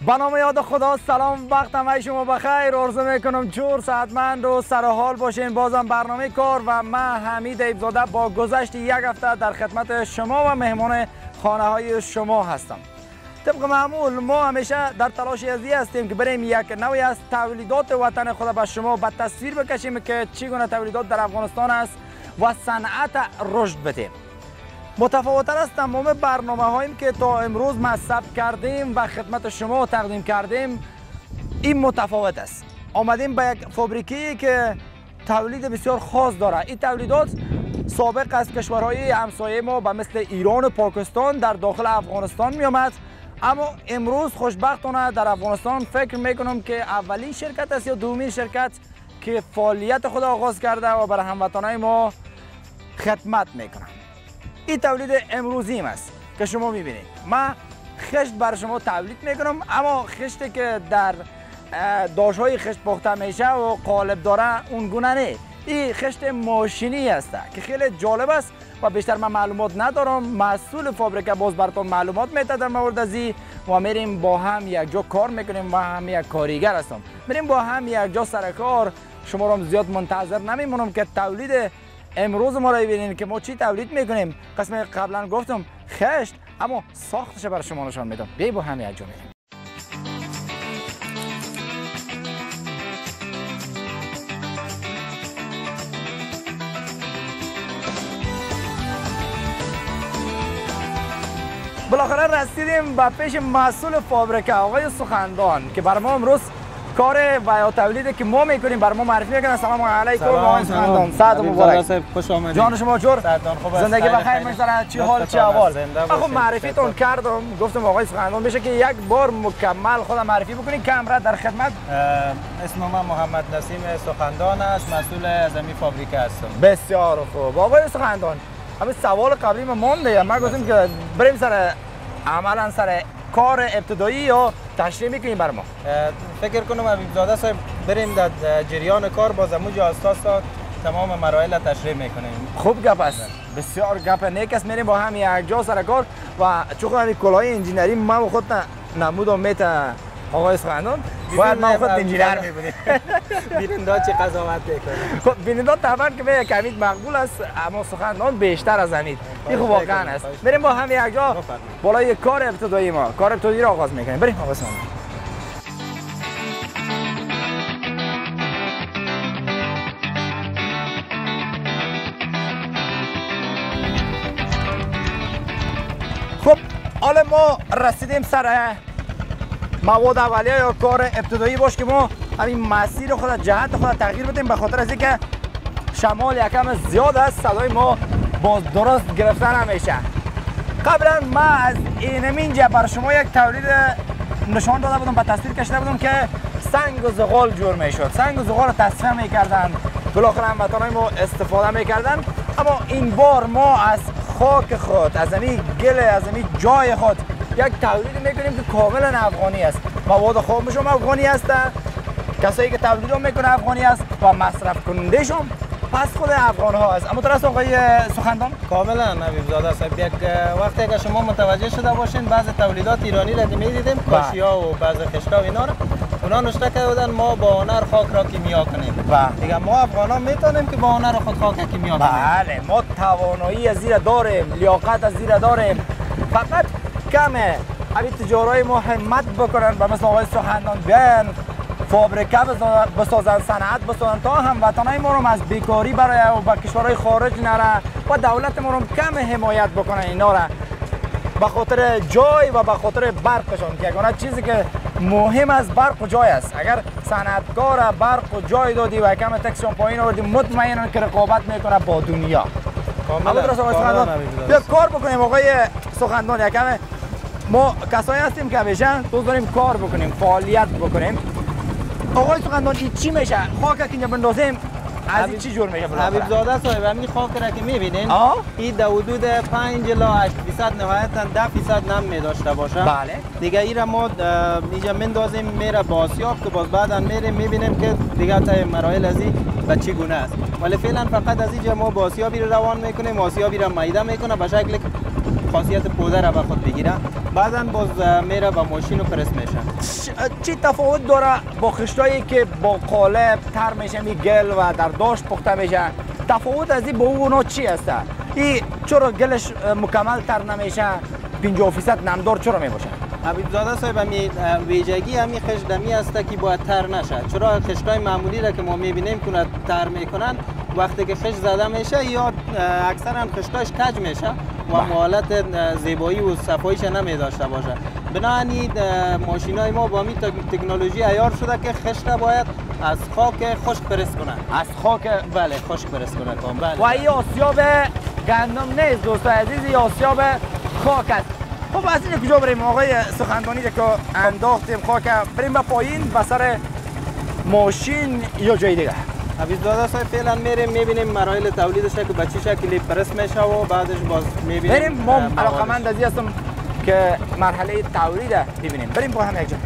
به نام یاد خدا. سلام، وقت همه شما بخیر. آرزو میکنم جور صحتمند و سرحال باشین. بازم برنامه کار و من حمید ایبزاده با گذشت یک هفته در خدمت شما و مهمان خانه های شما هستم. طبق معمول ما همیشه در تلاش ازی هستیم که بریم یک نوعی از تولیدات وطن خود به شما به تصویر بکشیم که چگونه تولیدات در افغانستان است و صنعت رشد بده. متفاوت‌تر از تمام برنامه هایی که تا امروز ما ثبت کردیم و خدمت شما تقدیم کردیم، این متفاوت است. آمدیم به یک فابریکی که تولید بسیار خاص داره. این تولیدات سابق از کشورهای همسایه ما به مثل ایران و پاکستان در داخل افغانستان می آمد، اما امروز خوشبختانه در افغانستان فکر میکنم که اولین شرکت است یا دومین شرکت که فعالیت خود آغاز کرده و برای هموطنان ما خدمت میکنه. این تولید امروزیم است که شما میبینید. من خشت برای شما تولید میکنم، اما خشتی که در داشهای خشت پخته میشه و قالب داره اون گونه نه. این خشت ماشینی است که خیلی جالب است و بیشتر من معلومات ندارم. مسئول فابریکه باز براتون معلومات میده در مورد ازی و میریم با هم یک جا کار میکنیم و هم یک کارگر هستم. میریم با هم یک جا سر کار. شما رو زیاد منتظر نمیمونم که تولید امروز ما رو ببینید که ما چی تولید میکنیم. قسم قبلا گفتم خشت، اما ساختش برای شما نشان میدم. بیا با هم یک جا میریم. بالاخره رسیدیم به پیش مسئول فابریکه آقای سخندان که برای ما امروز کار و یا تولیدی که ما میکنیم برای ما معرفی میکنن. سلام علیکم آقای سخندان. سعد مبارک. خوش آمدید. جان شما جور؟ خوب است. زندگی بخیر میگذره؟ چی حال چی احوال؟ خب معرفیتون کردم، گفتم آقای سخندان میشه که یک بار مکمل خودم معرفی بکنید که امروز در خدمت. اسم من محمد نسیم سخندان است، مسئول از این فابریکه هستم. بسیار خوب آقای سخندان. همین سوال قبلی ما مونده، ما گفتیم که بریم سر عملا سر کار ابتدایی یا تشریح میکنیم بر ما. فکر کنم حبیبزاده صاحب بریم در جریان کار باز اموجا اساس تمام مراحل تشریح میکنیم. خوب گپ است، بسیار گپ نیک است. میریم با هم یک جا سر کار و چون همین کلاه انجینری ما خود نمودم میته آقای سخندان باید ما خود انجینر میبودیم. بیننده چه قضاوت میکنه؟ خب بیننده طبعا که به کمید مقبول است، اما سخندان بیشتر از امید. این خوب واقعا است. بریم با هم یک جا بالای کار ابتدایی ما کار ابتدایی را آغاز میکنیم. بریم آقای سخندان. خب حالا ما رسیدیم سر مواد اولیه یا کار ابتدایی باش که ما همین مسیر خود جهت خود تغییر بدیم به خاطر از اینکه شمال یکم زیاد است، صدای ما باز درست گرفتن نمیشه. قبلا ما از اینجا برای شما یک تولید نشان داده بودم، به تصویر کشیده بودم که سنگ و زغال جور میشد. سنگ و زغال رو تصفیه میکردن، بالاخره هموطنان ما استفاده میکردن. اما این بار ما از خاک خود، از این گل، از این جای خود یک تولید میکنیم که کاملا افغانی است. مواد خامش هم افغانی است، کسایی که تولید هم میکنه افغانی است و مصرف کنندش هم پس خود افغان ها است. اما درست آقای سخندان؟ کاملا حبیبزاده صاحب. یک وقتی که شما متوجه شده باشین بعض تولیدات ایرانی را میدیدیم، کاشیا و بعض خشتا و اینا را اونا نشته کردن ما با هنر خاک را کیمیا کنیم. دیگه ما افغان ها میتونیم که با هنر خود خاک کیمیا کنیم. بله، ما توانایی از زیر داریم، لیاقت از زیر داریم. فقط کمه همین تجارای ما همت بکنن و مثل آقای سخندان بیان فابریکه بسازن، صنعت بسازن تا هموطنای ما رو از بیکاری برای و به کشورهای خارج نره و دولت ما رو کم حمایت بکنن اینا را به خاطر جای و به خاطر برقشان که یگانه چیزی که مهم از برق و جای است. اگر صنعتکار برق و جای دادی و کم تکسیون پایین آوردی مطمئنا که رقابت میکنه با دنیا. کاملا درست آقای سخندان. بیا کار بکنیم آقای سخندان. یکم ما کسایی هستیم که همیشه دوست داریم کار بکنیم، فعالیت بکنیم. آقای سخندان این چی میشه؟ خاک که اینجا بندازیم از این چی جور میشه؟ حبیبزاده صاحب همین خاک را که میبینین این در حدود 5 الی 8% نهایتا 10% نم میداشته باشه. بله. دیگه این را ما اینجا مندازیم میره با آسیاب که باز بعدا میریم میبینیم که دیگه تا مراحل از این به چی گونه است. ولی فعلا فقط از اینجا ما با آسیابی رو روان میکنیم، آسیابی رو میده میکنه به شکل خاصیت پوده را به خود بگیره. بعدن باز میره با ماشین و پرس میشه. چی تفاوت داره با خشتایی که با قالب تر میشه می گل و در داشت پخته میشه؟ تفاوت از این با اونا چی هست؟ این چرا گلش مکمل تر نمیشه؟ 50% نمدار چرا میباشه؟ حبیبزاده صاحب امی ویژگی امی خشت دمی است که باید تر نشه. چرا خشتای معمولی را که ما میبینیم که تر میکنن وقتی که خشت زده میشه یا اکثرا خشتاش کج میشه و حالت زیبایی و صفاییش نمی داشته باشه. بنابراین ماشینای ما با می تکنولوژی عیار شده که خشت باید از خاک خشک پرس کنه. از خاک؟ بله خشک پرس کنه. بله. و این آسیاب گندم نیست دوستان عزیز، این آسیاب خاک است. خب از این کجا بریم آقای سخندانی که انداختیم خاک، بریم به پایین به سر ماشین یا جای دیگه؟ حبیبزاده صاحب فعلا میریم میبینیم مراحل تولیدش که به چه شکلی پرس میشه و بعدش باز میبینیم. بریم ما علاقمند از این هستم که مرحله تولید ببینیم. بریم با هم یک جا.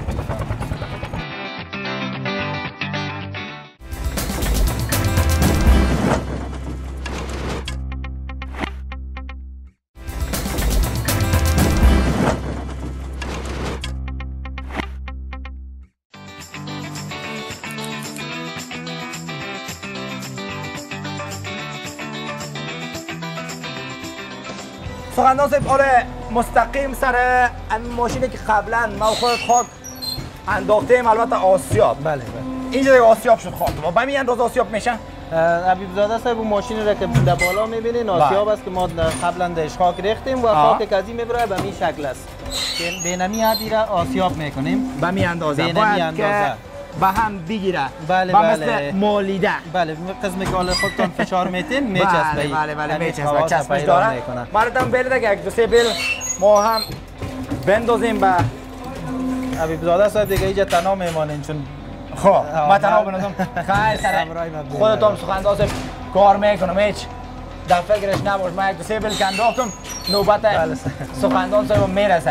سخندان صاحب آره مستقیم سر این ماشینی که قبلا ما خود خاک انداختیم، البته آسیاب. بله. اینجا دیگه آسیاب شد خاک. با همین اندازه آسیاب میشه؟ حبیبزاده صاحب اون ماشینی را که در بالا میبینین آسیاب است که ما قبلا درش خاک ریختیم و خاک کازی میبره به این شکل است. به نمی حدی را آسیاب میکنیم. به می اندازه. به نمی اندازه. به هم بگیره. بله با مثل مالیده. بله قسمی که حالا خودتون فشار میتین میچسبه. بله میچسبه. چسبش داره. مردم بله دیگه یک دو سه بل ما هم بندازیم به حبیبزاده صاحب دیگه اینجا تنها میمانین چون خب ما تنها بنازم خیلی سر خودتون سخندان صاحب کار میکنم هیچ در فکرش نباش. من یک دو سه بل که انداختم نوبت سخندان صاحب میرسه.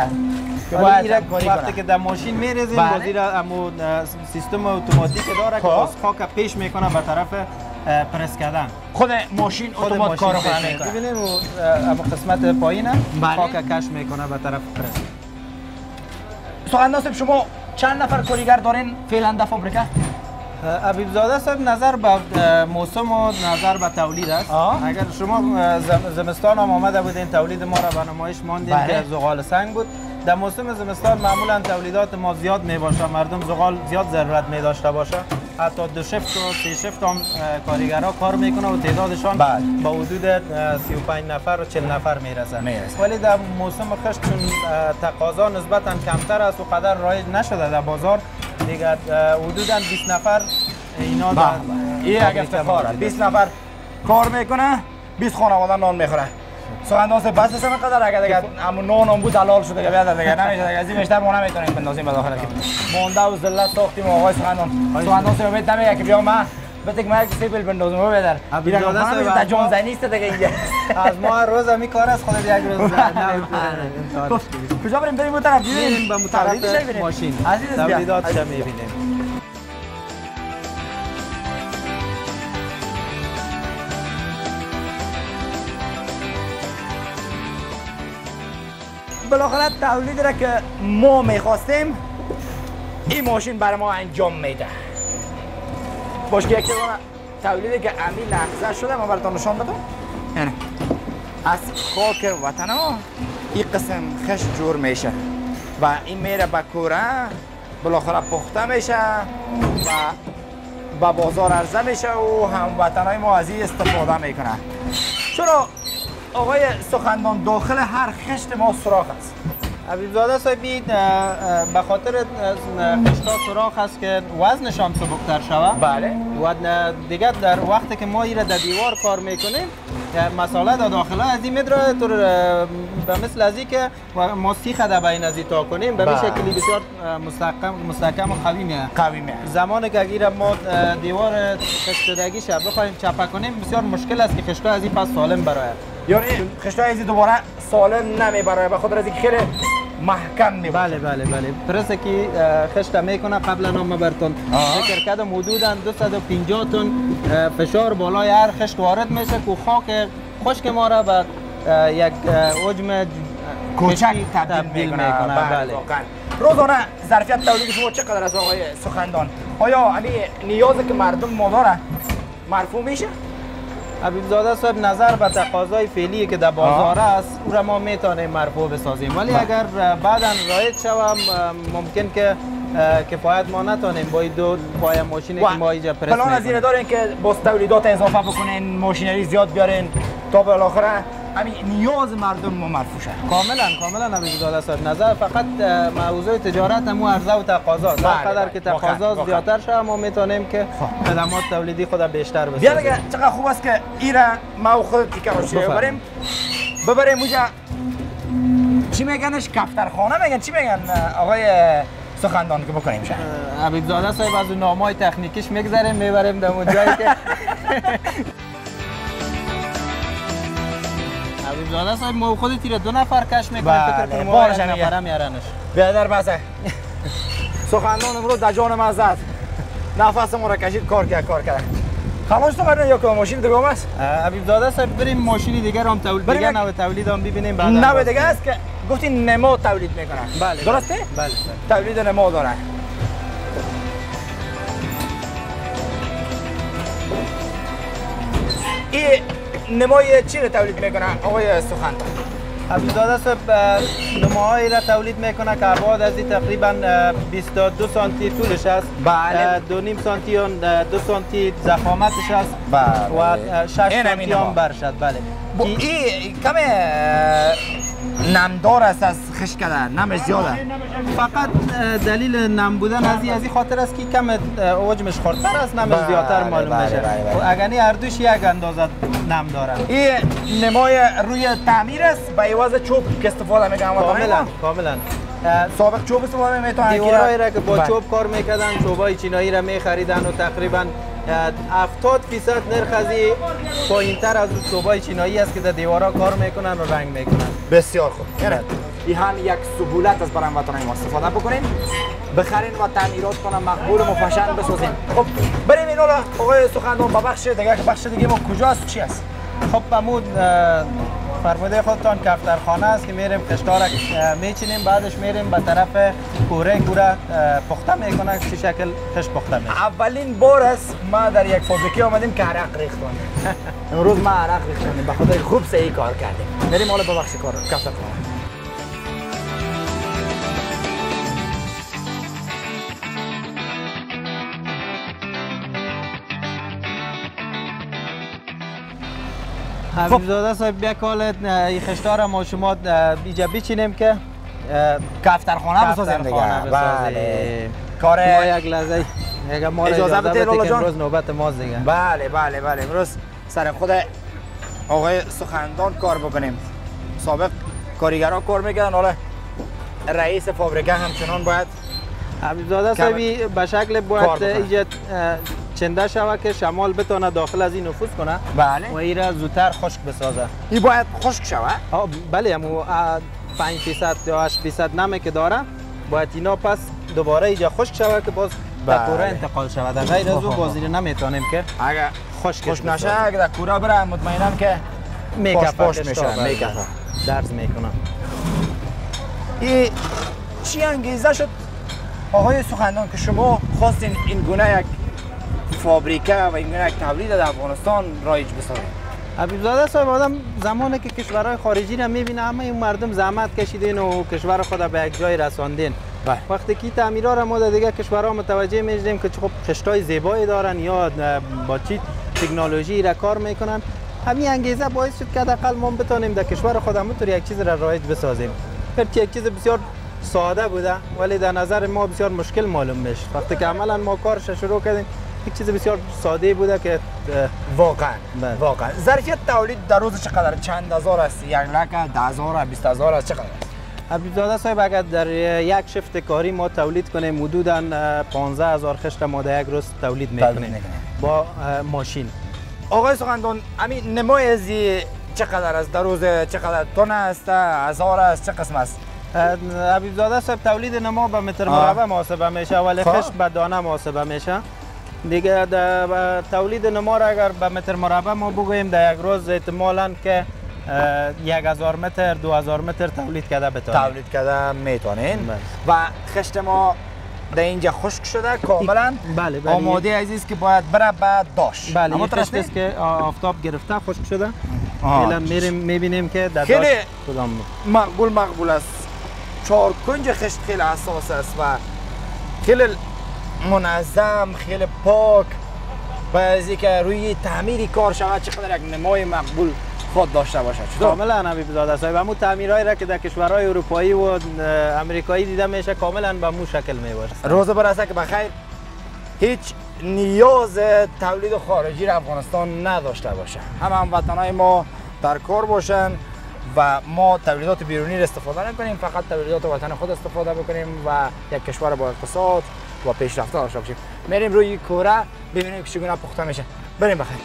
وقتی که در ماشین میریزیم بازی را امو سیستم اتوماتیک داره که از خاک پیش میکنه به طرف پرس کردن. خود ماشین اتومات کارو میکنه. ببینید امو قسمت پایینه خاک کش میکنه به طرف پرس. سخندان صاحب شما چند نفر کارگر دارین فعلا در فابریکه؟ حبیبزاده صاحب نظر به موسم و نظر به تولید است. اگر شما زمستان هم آمده بودین تولید ما را به نمایش ماندیم که زغال سنگ بود. در موسم زمستان معمولا تولیدات ما زیاد می باشه، مردم زغال زیاد ضرورت می داشته باشه، حتی 2 شفت و 3 شفت هم کارگرها کار میکنه و تعدادشان با حدود 35 نفر و 40 نفر میرسه. ولی در موسم خشک چون تقاضا نسبتا کمتر است و قدر رایج نشده در بازار، دیگه حدودا 20 نفر اینا در این یک افتخاره. 20 نفر کار میکنه، 20 خانواده نان میخوره. سخندان صاحب بس سم قدر اگر دیگه همون نان هم بود حلال شده بیاد دیگه نمیشه دیگه از این بیشتر ما نمیتونیم بندازیم به داخل که مونده و ذلت ساختیم آقای سخندان صاحب بهت نمیگه که بیا من بهت ما یک سیبل بندازم و بدر بیرون تا جون زنی است دیگه اینجا از ما روز می کار است خود یک روز کجا بریم اون طرف بریم به متولد ماشین تولیداتش میبینیم. بالاخره تولیدی را که ما میخواستیم این ماشین برای ما انجام میده. باشه یکی تولیدی که امی لحظه شده ما براتون نشان بدم. یعنی از خاک وطن ما این قسم خشت جور میشه و این میره به کوره بالاخره پخته میشه و به بازار عرضه میشه و هموطنای ما از این استفاده میکنه. چرا آقای سخندان داخل هر خشت ما سوراخ است؟ حبیبزاده صاحبی به خاطر خشتا سوراخ است که وزنشان سبکتر شود. بله. و دیگه در وقتی که ما ایره در دیوار کار میکنیم مساله در داخل از این میدره به مثل از این که ما سیخ در بین از این تا کنیم به این شکلی بسیار مستحکم و قوی میه. زمانی که اگر ما دیوار خشتدگی شد بخوایم چپه کنیم بسیار مشکل است که خشتا از این پس سالم برای یعنی خشتا از این دوباره سالم نمیبره به خاطر از اینکه خیلی محکم میبره. بله پرسه که خشت میکنه قبلا ما براتون ذکر کردم حدودا 250 تن فشار بالای هر خشت وارد میشه که خاک خشک ما را به یک حجم کوچک تبدیل میکنه. بله واقعا. روزانه ظرفیت تولید شما چقدر است آقای سخندان؟ آیا همین نیازی که مردم ما داره مرفوع میشه؟ حبیب زاده صاحب نظر به تقاضای فعلی که در بازار است او را ما میتونیم مرفوع بسازیم، ولی اگر بعدا رایج شوم ممکن که کفایت ما نتونیم با دو پای ماشینی که ما اینجا پرس پلان از این دارین که باز تولیدات اضافه بکنین، ماشینری زیاد بیارین تا بالاخره همین نیاز مردم ما مرفوع شه؟ کاملا حبیب زاده صاحب نظر فقط موضوع تجارت هم عرضه و تقاضا است. هر قدر که تقاضا زیادتر شه ما میتونیم که خدمات تولیدی خود بیشتر بسازیم. بیا دیگه چقدر خوب است که ایرا ما خود تیکه روشی ببریم اونجا چی میگنش؟ کفترخانه میگن؟ چی میگن آقای سخندان که بکنیم شه؟ حبیب زاده صاحب از اون نامای تکنیکیش میگذریم میبریم در اون جایی که حبیب زاده صاحب ما خود تیر 2 نفر کش میکنیم، فکر کنم ما 1 نفر میارنش. بیادر بسه سخندان امروز در جان من زد، نفس ما را کشید، کار کرد. خلاص تو کردن یا که ماشین دیگه است؟ حبیب زاده صاحب بریم ماشینی دیگه هم دیگه نوع تولید هم ببینیم. بعد نوع دیگه است که گفتین نمو تولید میکنن. بله درسته؟ بله. تولید نمو دارن. این نمای چی رو تولید میکنن آقای سخندان؟ حبیب زاده صاحب نماهایی را تولید میکنه که ابعاد از این تقریبا 22 سانتی طولش است. بله. 2.5 سانتی و 2 سانتی ضخامتش است. بله. و 6 سانتی هم برشد. بله. این کم نمدار است از خشک کردن، نمش زیاده. فقط دلیل نم بودن از این خاطر است که کم حجمش خردتر است، نمش زیادتر معلوم میشه. اگر هر دوش یک اندازه نم داره. این نمای روی تعمیر است با عوض چوب که استفاده میکنن. کاملا سابق چوب استفاده میکنن. دیوارایی را که با چوب کار میکردن، چوبای چینایی را میخریدن و تقریبا 70% نرخ از پایین‌تر از چوبای چینایی است که در دیوارا کار میکنن و رنگ میکنن. بسیار خوب. این هم یک سهولت از برای وطنای ما استفاده بکنین، بخرین و تعمیرات کنن، مقبول و مفشن بسازین. خب بریم اینا را آقای سخندان به بخش دیگه. بخش دیگه ما کجاست؟ چی است؟ خب بمود فرموده خودتان کفترخانه است که میریم خشکار میچینیم، بعدش میریم به طرف کوره پخته میکنه که شکل خشک پخته میشه. اولین بار است ما در یک فابریکه آمدیم که عرق ریختیم. امروز ما عرق ریختیم، به خاطر خوب صحیح کار کردیم. بریم حالا به بخش کار کفترخانه. حبیب زاده صاحب یک حالت این خشکار ما شما اینجا بچینیم که کفترخانه بسازیم دیگه. بله. کار ما یک لحظه اجازه بده که امروز نوبت ماست دیگه. بله امروز سر خود آقای سخندان کار بکنیم. سابق کارگرها کار میکردن، حالا رئیس فابریکه همچنان باید. حبیب زاده صاحب به شکل باید اینجا چنده شوه که شمال بتونه داخل از این نفوذ کنه. بله. و این را زودتر خشک بسازه. این باید خشک شوه؟ بله، همو 5% یا 8% نمه که داره باید اینا پس دوباره اینجا خشک شوه که باز در کوره انتقال شوه. در غیر از او بازی نمیتونیم که اگر خشک نشه، اگر در کوره بره مطمئنم که پاش میشه، درز میکنه. این چی انگیزه شد آقای سخندان که شما خواستین این گونه یک فابریکه و این گونه یک تولید در افغانستان رایج بسازید؟ حبیب زاده صاحب آدم زمانی که کشورهای خارجی را میبینه همه این مردم زحمت کشیدین و کشور خود به یک جای رساندین. وقتی که تعمیرها را ما دیگه کشورها متوجه میشیم که خب خشتای زیبایی دارن یا با چی تکنولوژی را کار میکنن، همین انگیزه باعث شد که حداقل ما بتونیم در کشور خودمون طور یک چیز را رایج بسازیم. هرچی یک چیز بسیار ساده بوده ولی در نظر ما بسیار مشکل معلوم میشه. وقتی که عملا ما کارش شروع کردیم یک چیز بسیار ساده بوده که واقعا ظرفیت تولید در روز چقدر؟ چند هزار است؟ 1 لک، 10,000، 20,000 است؟ چقدر است؟ حبیب زاده صاحب اگر در یک شفت کاری ما تولید کنیم حدوداً 15,000 خشت ما در یک روز تولید میکنیم با ماشین. آقای سخندان همین نمای از چقدر است در روز؟ چقدر تن است؟ 1000 است؟ چه قسم است؟ حبیب زاده صاحب تولید نما به متر مربع محاسبه میشه ولی خشت به دانه محاسبه میشه دیگه. تولید نما را اگر به متر مربع ما بگوییم در یک روز احتمالاً که 1000 متر 2000 متر تولید کرده بتونیم. تولید کرده میتونین. و خشت ما در اینجا خشک شده کاملا. بله آماده عزیز که باید بره بعد داشت. بله این خشت است که آفتاب گرفته خشک شده. الان میریم میبینیم که در خیلی داشت کدام مقبول است. 4 کنج خشت خیلی حساس است و خیلی منظم، خیلی پاک. باید از اینکه روی تعمیری کار شود چقدر یک نمای مقبول خود داشته باشد. کاملا حبیب زاده صاحب همون تعمیرایی را که در کشورهای اروپایی و امریکایی دیده میشه کاملا به مو شکل میباشه. روز برسه که بخیر هیچ نیاز تولید خارجی را افغانستان نداشته باشه. هموطنای ما در کار باشن و ما تولیدات بیرونی را استفاده نکنیم، فقط تولیدات وطن خود استفاده بکنیم و یک کشور با اقتصاد و پیشرفته داشته باشیم. میریم روی کوره ببینیم که چگونه پخته میشه. بریم بخیر.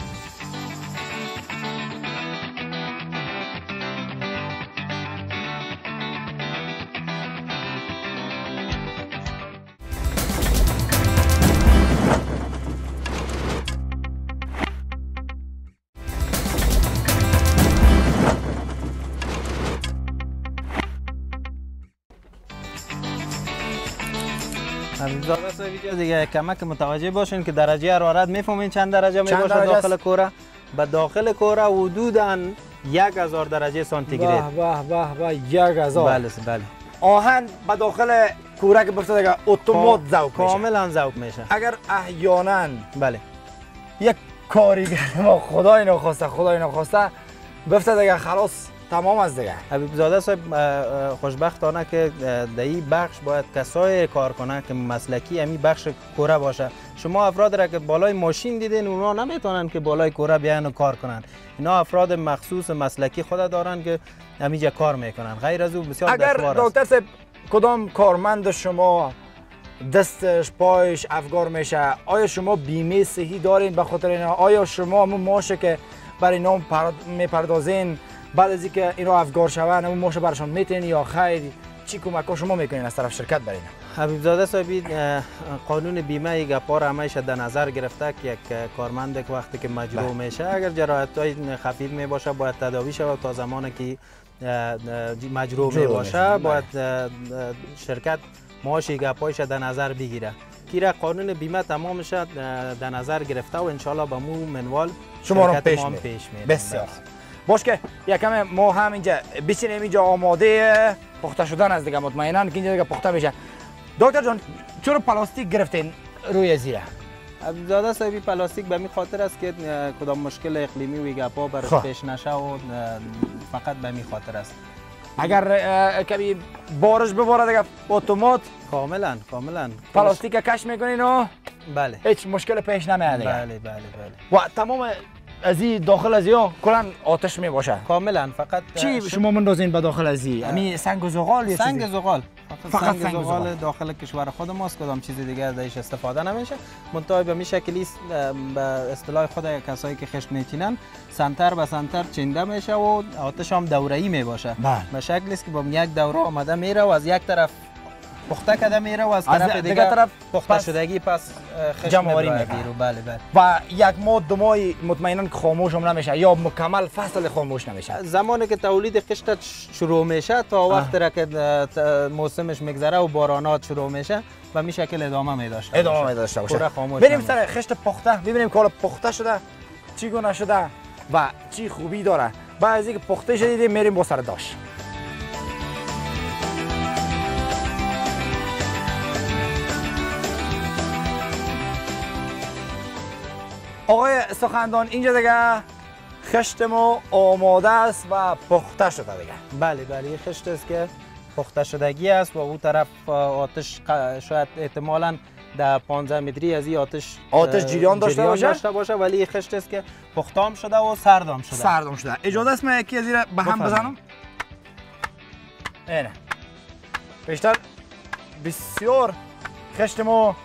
حبیبزاده صاحب دیگه کمک متوجه باشین که درجه حرارت میفهمین چند درجه میباشه داخل کوره. به داخل کوره حدوداً 1000 درجه سانتیگراد. به 1000. بله. آهن به داخل کوره که بفته دیگه اتومات ذوب میشه. کاملا ذوب میشه. اگر احیانا بله یک کارگر ما خدای نخواسته بفته دیگه خلاص تمام از دیگه. حبیبزاده صاحب خوشبختانه که در این بخش باید کسای کار کنه که مسلکی امی بخش کوره باشه. شما افراد را که بالای ماشین دیدین اونا نمیتونن که بالای کوره بیان و کار کنن. اینا افراد مخصوص مسلکی خود دارن که همینجا کار میکنن. غیر از او بسیار دشوار است. دکتر صاحب کدام کارمند شما دستش پایش افگار میشه؟ آیا شما بیمه صحی دارین به خاطر اینا؟ آیا شما همون ماشه که برای نام میپردازین بعد از اینکه اینا افگار شوند همون ماشه برشان میتین یا خیر؟ چی کمک شما میکنین از طرف شرکت برای اینا؟ حبیبزاده صاحب قانون بیمه گپار همش در نظر گرفته که یک کارمند وقتی که مجروح میشه اگر جراحت‌های خفیف می باشه باید تداوی شود تا زمانی که مجروح می باشه باید شرکت معاش گپایش در نظر بگیره. کیره قانون بیمه تمام شد در نظر گرفته و انشالله به مو منوال شما رو پیش میره. بسیار باش که یکم ما هم اینجا بچینیم اینجا آماده پخته شدن از دیگه مطمئنا که اینجا دیگه پخته میشه. دکتر جان چرا پلاستیک گرفتین روی زیره؟ زاده صاحبی پلاستیک به می خاطر است که کدام مشکل اقلیمی و گپا برش پیش نشه و فقط به می خاطر است. اگر کمی بارش بباره دیگه اتومات کاملا پلاستیک کش میکنین و بله هیچ مشکل پیش نمیاد دیگه. بله و تمام از این داخل از یا کلا آتش می باشه کاملا. فقط چی شما مندازین به داخل از این؟ همین سنگ و زغال یا سنگ زغال فقط سنگ زغال داخل کشور خود ماست. کدام چیز دیگه ازش استفاده نمیشه. منتها به می شکلی به اصطلاح خود کسایی که خشت میچینن سنتر به سنتر چینده میشه و آتش هم دوره‌ای می باشه. به شکلی است که با یک دوره آمده میره و از یک طرف پخته کرده میره و از طرف دیگه طرف پخته شدگی پس جمع‌آوری میکنه. بله و یک ماه دو ماه مطمئنا خاموش هم نمیشه یا مکمل فصل خاموش نمیشه. زمانی که تولید خشت شروع میشه تا وقتی را که موسمش میگذره و بارانات شروع میشه و می شکل ادامه می داشته باشه. بریم سر خشت پخته ببینیم که حالا پخته شده چی گونه شده و چی خوبی داره. بعد از اینکه پخته شده میریم با سر داش. آقای سخندان اینجا دیگه خشت ما آماده است و پخته شده دیگه. بله این خشت است که پخته شدگی است و اون طرف آتش شاید احتمالاً در 15 متری از این آتش جریان داشته باشه ولی این خشت است که پختام شده و سردام شده. اجازه است من یکی از این به هم بزنم؟ اینه بیشتر بسیار خشت ما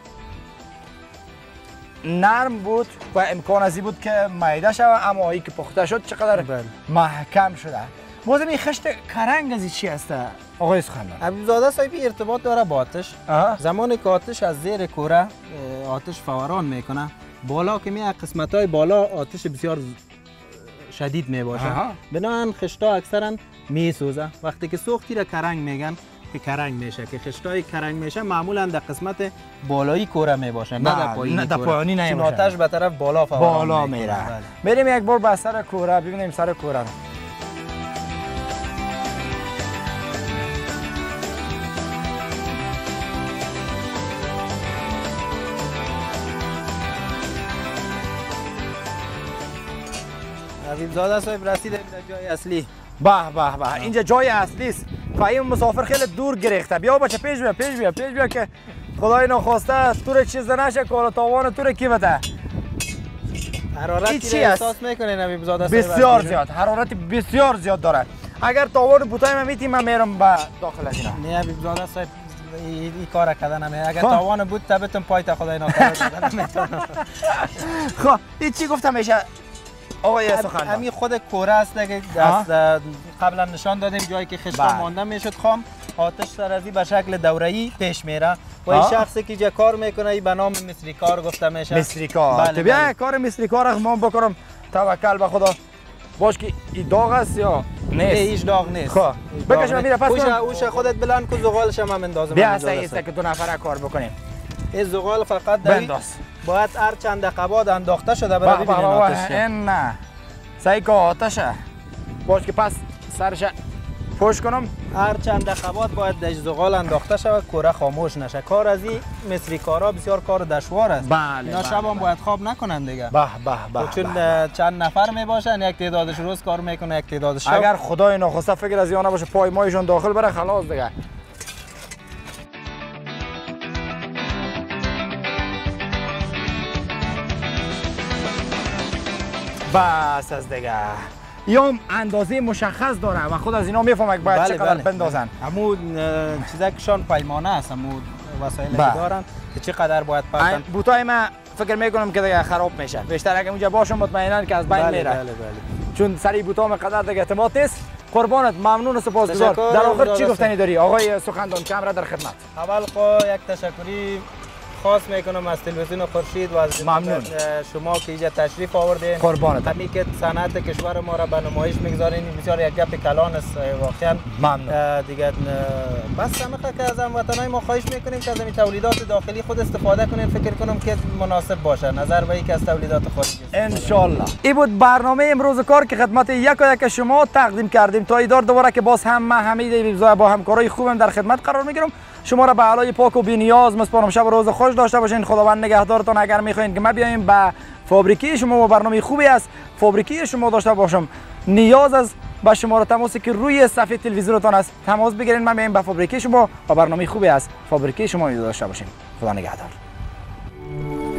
نرم بود و امکان ازی بود که میده شود اما ای که پخته شد چقدر محکم شده. بازم این خشت کرنگ ازی چی هست آقای سخندان؟ حبیبزاده صاحبی ارتباط داره با آتش. زمانی که آتش از زیر کوره آتش فوران میکنه بالا که می قسمت های بالا آتش بسیار شدید می باشه. بنابراین خشتا اکثرا می سوزه. وقتی که سوختی را کرنگ میگن که کرنگ میشه، که خشتای کرنگ میشه معمولا در قسمت بالایی کوره می باشه، نه در پایینی. در پایینی نه، چون آتش به طرف بالا میره. بریم یک بار به سر کوره ببینیم سر کوره رو. حبیب زاده صاحب رسیدیم در جای اصلی. به به به، اینجا جای اصلی است. فهیم مسافر خیلی دور گرفته. بیا بچه پیش بیا که خدای نخواسته تو رو چیز نشه، کار تاوان تو رو کی بده. حرارتی رو احساس میکنین حبیب زاده صاحب؟ بسیار زیاد، حرارت بسیار زیاد داره. اگر تاوان بوتای من میتیم من میرم به داخل از اینا. نه حبیب زاده صاحب این کار کردن نمیشه. اگر تاوان بود تبتون پایت خدای ناکرده نمیتونه. خب این چی گفتم میشه آقای سخنران؟ همین خود کوره است که قبلا نشان دادیم، جایی که خشتا مانده میشد خام، آتش سرازی به شکل دوره‌ای پیش میره و این شخصی که اینجا کار میکنه این به نام مصری کار گفته میشه. مصری کار. بله بیا کار مصری کار ما بکنم. توکل به خدا. باش که این داغ است یا نیست؟ هیچ داغ نیست. خب بکشم میره پس اوش خودت بلند کو، زغالش هم اندازم. بیا است که دو نفره کار بکنیم. این زغال فقط بنداز. باید هر چند دقیقه بعد انداخته شده برای ببینین آتش. نه سعی که آتشه. باش که پس سرش پوش کنم. هر چند دقیقه بعد باید در زغال انداخته شود، کوره خاموش نشه. کار از این مصری کارا بسیار کار دشوار است. اینا شب هم باید خواب نکنن دیگه. چون چند نفر می باشن، یک تعدادش روز کار میکنه، یک تعدادش شب. اگر خدای ناخواسته فکر از اینا باشه پای مایشون داخل بره خلاص دیگه. بس از دیگه. یا اندازه مشخص داره و خود از اینا میفهمه که باید چقدر بندازن. همون چیزا کشان پیمانه است، همون وسایلی که دارن که چقدر باید پردن. بوتای من فکر میکنم که دیگه خراب میشه. بیشتر اگه اونجا باشم مطمئنا که از بین میره. چون سری بوتام قدر دیگه اعتماد نیست. قربانت، ممنون و سپاسگزار. در آخر چی گفتنی داری آقای سخنران؟ کامرا در خدمت. اول خو یک تشکری خاص میکنم از تلویزیون خورشید و از ممنون شما که اینجا تشریف آوردین. قربانت. همین که صنعت کشور ما را به نمایش میگذارین بسیار یک گپ کلان است واقعا. ممنون دیگه. بس همه که از هموطنای ما خواهش میکنیم که از این تولیدات داخلی خود استفاده کنین. فکر کنم که مناسب باشه نظر به اینکه از تولیدات خارجی. ان شاء الله. این بود برنامه امروز کار که خدمت یک شما تقدیم کردیم. تا ایدار دوباره که باز هم من حمید ایبزا با همکارای خوبم در خدمت قرار میگیرم. شما را به علای پاک و بی‌نیاز میسپارم. شب و روز خوش داشته باشین. خداوند نگهدارتان. اگر میخواین که ما بیایم به فابریکی شما و برنامه خوبی است فابریکی شما داشته باشم، نیاز است به شماره تماسی که روی صفحه تلویزیونتان است تماس بگیرین. ما میایم به فابریکی شما و برنامه خوبی است فابریکی شما داشته باشین. خدا نگهدار.